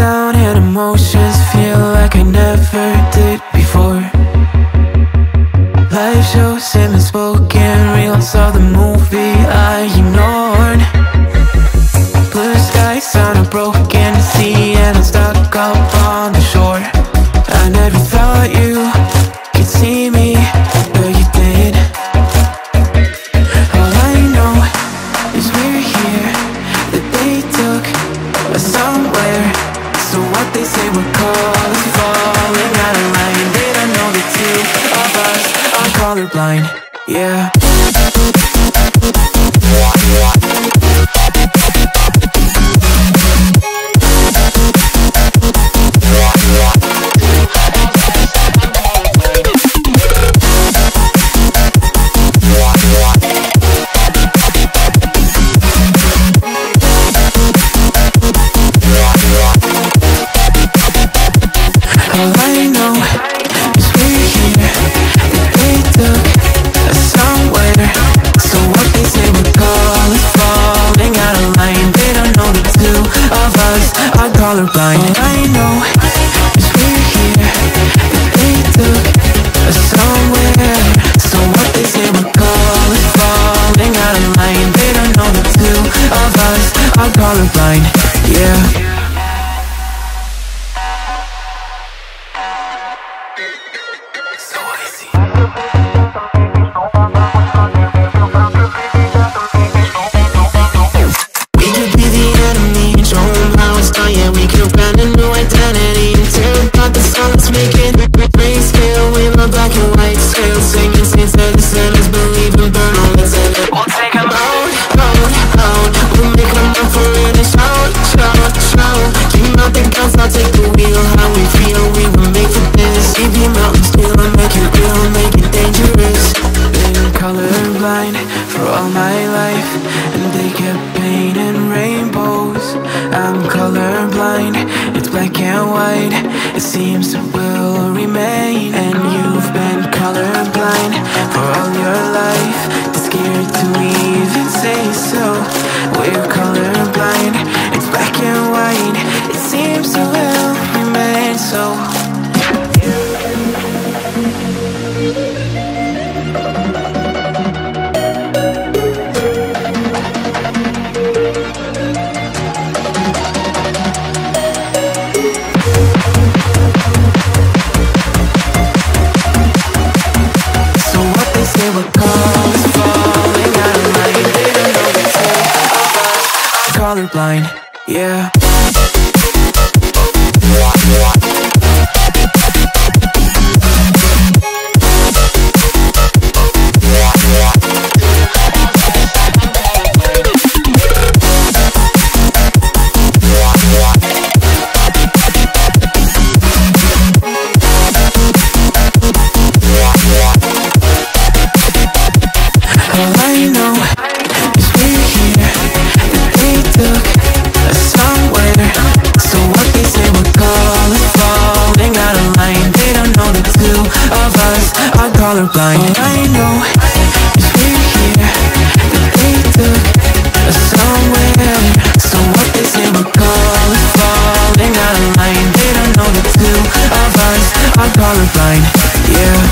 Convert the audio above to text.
down and emotions feel like I never did before. Live shows and unspoken reels of the movie I ignored. Blue skies on a broken sea and I'm stuck up on the shore. I never thought you could see me, but you did. All I know is we're here, that they took us somewhere. So what they say we're calling, falling out of line. They don't know the two of us are colorblind, yeah. All I know is we're here, that they took us somewhere. So what they say we're calling, falling out of line. They don't know the two of us are colorblind. All I know is we're here, that they took us somewhere. So what they say we're calling, falling out of line. They don't know the two of us are colorblind, yeah. Black and white scale, singing saints that the sinners believe and burn all that's in it. We'll take them out, out. We'll make them up for it and shout. Dream out the guns, I'll take the wheel. How we feel, we were made for this. Leave your mountains still and make it real, make it dangerous. Been colorblind for all my life, and they kept painting rainbows. I'm colorblind, it's black and white. It seems it will remain. And you've been colorblind for all your life, too scared to even say so. We're colorblind, it's black and white. It seems it will remain so. We're calling, falling out of line. They don't know the two of us are colorblind, yeah. All I know is we're here, that they took us somewhere. So what they say we're calling, falling out of line. They don't know the two of us are colorblind. All I know is we're here, that they took us somewhere. So what they say we're calling, falling out of line. They don't know the two of us are colorblind, yeah.